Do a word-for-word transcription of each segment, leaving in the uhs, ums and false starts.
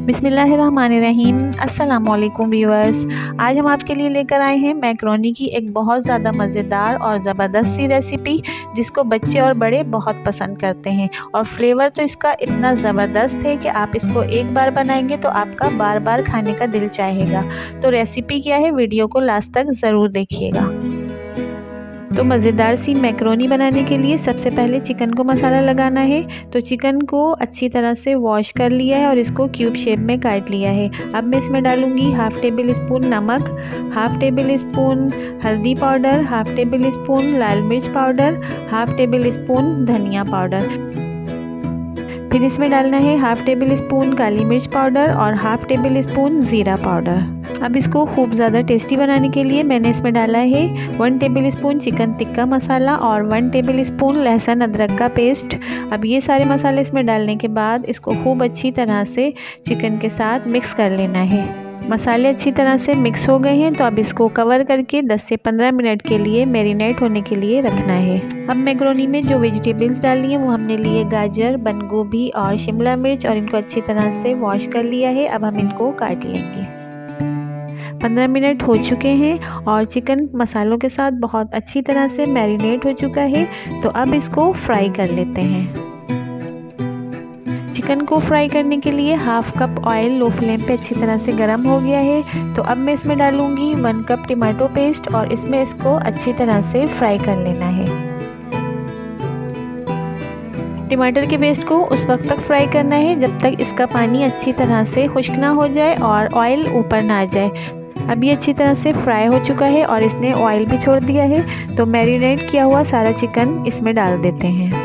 बिस्मिल्लाहिर्रहमानिर्रहीम। अस्सलामुअलैकुम व्यूअर्स, आज हम आपके लिए लेकर आए हैं मैक्रोनी की एक बहुत ज़्यादा मज़ेदार और ज़बरदस्त सी रेसिपी, जिसको बच्चे और बड़े बहुत पसंद करते हैं। और फ्लेवर तो इसका इतना ज़बरदस्त है कि आप इसको एक बार बनाएंगे तो आपका बार बार खाने का दिल चाहेगा। तो रेसिपी क्या है, वीडियो को लास्ट तक ज़रूर देखिएगा। तो मज़ेदार सी मैक्रोनी बनाने के लिए सबसे पहले चिकन को मसाला लगाना है। तो चिकन को अच्छी तरह से वॉश कर लिया है और इसको क्यूब शेप में काट लिया है। अब मैं इसमें डालूंगी हाफ़ टेबल स्पून नमक, हाफ़ टेबल स्पून हल्दी पाउडर, हाफ़ टेबल स्पून लाल मिर्च पाउडर, हाफ़ टेबल स्पून धनिया पाउडर। फिर इसमें डालना है हाफ़ टेबल स्पून काली मिर्च पाउडर और हाफ़ टेबल स्पून ज़ीरा पाउडर। अब इसको खूब ज़्यादा टेस्टी बनाने के लिए मैंने इसमें डाला है one tablespoon chicken tikka masala और वन टेबल स्पून लहसुन अदरक का पेस्ट। अब ये सारे मसाले इसमें डालने के बाद इसको खूब अच्छी तरह से चिकन के साथ मिक्स कर लेना है। मसाले अच्छी तरह से मिक्स हो गए हैं, तो अब इसको कवर करके दस से पंद्रह मिनट के लिए मैरिनेट होने के लिए रखना है। अब मैक्रोनी में जो वेजिटेबल्स डालनी है वो हमने लिए गाजर, बंद गोभी और शिमला मिर्च, और इनको अच्छी तरह से वॉश कर लिया है। अब हम इनको काट लेंगे। पंद्रह मिनट हो चुके हैं और चिकन मसालों के साथ बहुत अच्छी तरह से मैरिनेट हो चुका है। तो अब इसको फ्राई कर लेते हैं। चिकन को फ्राई करने के लिए half cup oil low flame पे अच्छी तरह से गर्म हो गया है। तो अब मैं इसमें डालूंगी वन कप टमाटो पेस्ट और इसमें इसको अच्छी तरह से फ्राई कर लेना है। टमाटर के पेस्ट को उस वक्त तक फ्राई करना है जब तक इसका पानी अच्छी तरह से खुश्क ना हो जाए और ऑयल ऊपर ना आ जाए। अब ये अच्छी तरह से फ्राई हो चुका है और इसने ऑयल भी छोड़ दिया है। तो मैरिनेट किया हुआ सारा चिकन इसमें डाल देते हैं।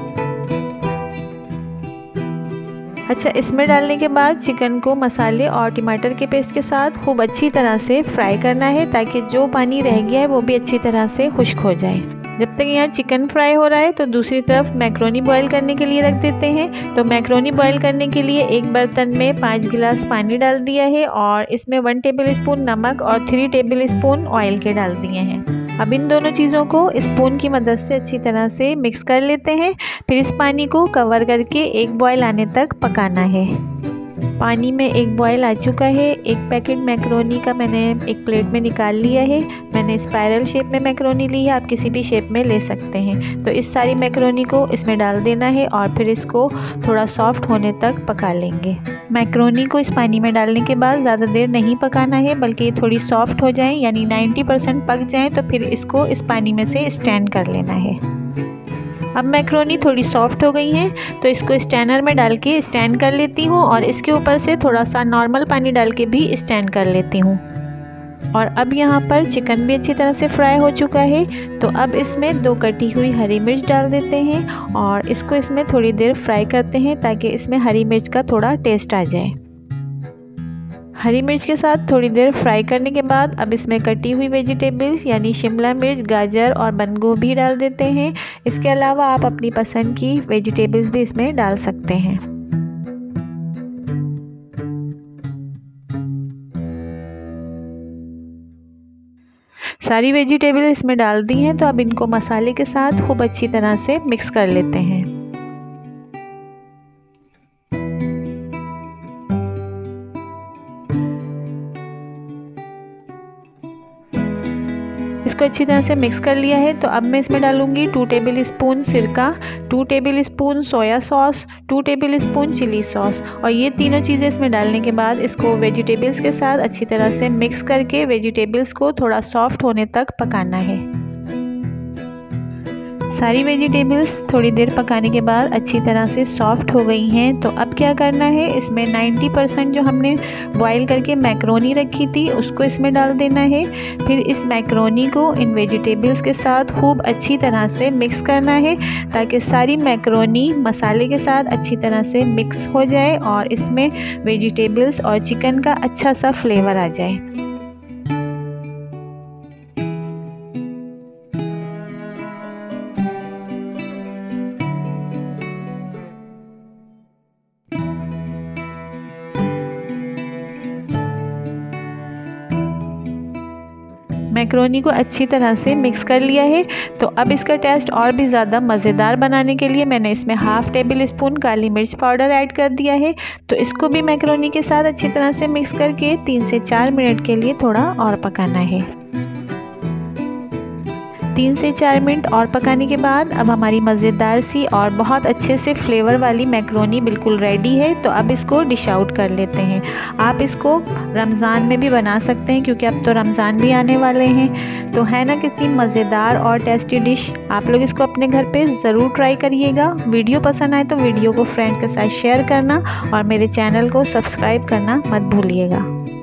अच्छा, इसमें डालने के बाद चिकन को मसाले और टमाटर के पेस्ट के साथ खूब अच्छी तरह से फ्राई करना है, ताकि जो पानी रह गया है वो भी अच्छी तरह से खुश्क हो जाए। जब तक यहाँ चिकन फ्राई हो रहा है तो दूसरी तरफ मैक्रोनी बॉईल करने के लिए रख देते हैं। तो मैक्रोनी बॉईल करने के लिए एक बर्तन में पाँच गिलास पानी डाल दिया है और इसमें वन टेबल स्पून नमक और थ्री टेबल स्पून ऑयल के डाल दिए हैं। अब इन दोनों चीज़ों को स्पून की मदद से अच्छी तरह से मिक्स कर लेते हैं। फिर इस पानी को कवर करके एक बॉयल आने तक पकाना है। पानी में एक बॉयल आ चुका है। एक पैकेट मैक्रोनी का मैंने एक प्लेट में निकाल लिया है। मैंने स्पाइरल शेप में मैक्रोनी ली है, आप किसी भी शेप में ले सकते हैं। तो इस सारी मैक्रोनी को इसमें डाल देना है और फिर इसको थोड़ा सॉफ्ट होने तक पका लेंगे। मैक्रोनी को इस पानी में डालने के बाद ज़्यादा देर नहीं पकाना है, बल्कि ये थोड़ी सॉफ्ट हो जाए यानी नब्बे परसेंट पक जाए तो फिर इसको इस पानी में से स्टैंड कर लेना है। अब मैक्रोनी थोड़ी सॉफ्ट हो गई है तो इसको स्टैनर में डाल के स्टैंड कर लेती हूँ और इसके ऊपर से थोड़ा सा नॉर्मल पानी डाल के भी स्टैंड कर लेती हूँ। और अब यहाँ पर चिकन भी अच्छी तरह से फ्राई हो चुका है। तो अब इसमें दो कटी हुई हरी मिर्च डाल देते हैं और इसको इसमें थोड़ी देर फ्राई करते हैं, ताकि इसमें हरी मिर्च का थोड़ा टेस्ट आ जाए। हरी मिर्च के साथ थोड़ी देर फ्राई करने के बाद अब इसमें कटी हुई वेजिटेबल्स यानी शिमला मिर्च, गाजर और बंद गोभी डाल देते हैं। इसके अलावा आप अपनी पसंद की वेजिटेबल्स भी इसमें डाल सकते हैं। सारी वेजिटेबल इसमें डाल दी हैं, तो अब इनको मसाले के साथ खूब अच्छी तरह से मिक्स कर लेते हैं। इसको अच्छी तरह से मिक्स कर लिया है। तो अब मैं इसमें डालूंगी टू टेबल स्पून सिरका, two tablespoon soya sauce, two tablespoon chilli sauce, और ये तीनों चीज़ें इसमें डालने के बाद इसको वेजिटेबल्स के साथ अच्छी तरह से मिक्स करके वेजिटेबल्स को थोड़ा सॉफ्ट होने तक पकाना है। सारी वेजिटेबल्स थोड़ी देर पकाने के बाद अच्छी तरह से सॉफ्ट हो गई हैं। तो अब क्या करना है, इसमें नब्बे परसेंट जो हमने बॉईल करके मैक्रोनी रखी थी उसको इसमें डाल देना है। फिर इस मैक्रोनी को इन वेजिटेबल्स के साथ खूब अच्छी तरह से मिक्स करना है, ताकि सारी मैक्रोनी मसाले के साथ अच्छी तरह से मिक्स हो जाए और इसमें वेजिटेबल्स और चिकन का अच्छा सा फ्लेवर आ जाए। मैक्रोनी को अच्छी तरह से मिक्स कर लिया है। तो अब इसका टेस्ट और भी ज़्यादा मज़ेदार बनाने के लिए मैंने इसमें हाफ़ टेबल स्पून काली मिर्च पाउडर ऐड कर दिया है। तो इसको भी मैक्रोनी के साथ अच्छी तरह से मिक्स करके तीन से चार मिनट के लिए थोड़ा और पकाना है। तीन से चार मिनट और पकाने के बाद अब हमारी मज़ेदार सी और बहुत अच्छे से फ्लेवर वाली मैक्रोनी बिल्कुल रेडी है। तो अब इसको डिश आउट कर लेते हैं। आप इसको रमज़ान में भी बना सकते हैं क्योंकि अब तो रमज़ान भी आने वाले हैं। तो है ना कितनी मज़ेदार और टेस्टी डिश। आप लोग इसको अपने घर पे ज़रूर ट्राई करिएगा। वीडियो पसंद आए तो वीडियो को फ्रेंड के साथ शेयर करना और मेरे चैनल को सब्सक्राइब करना मत भूलिएगा।